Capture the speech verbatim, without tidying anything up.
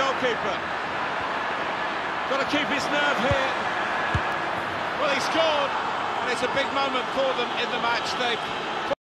goalkeeper. Got to keep his nerve here. Well, he scored, and it's a big moment for them in the match. They've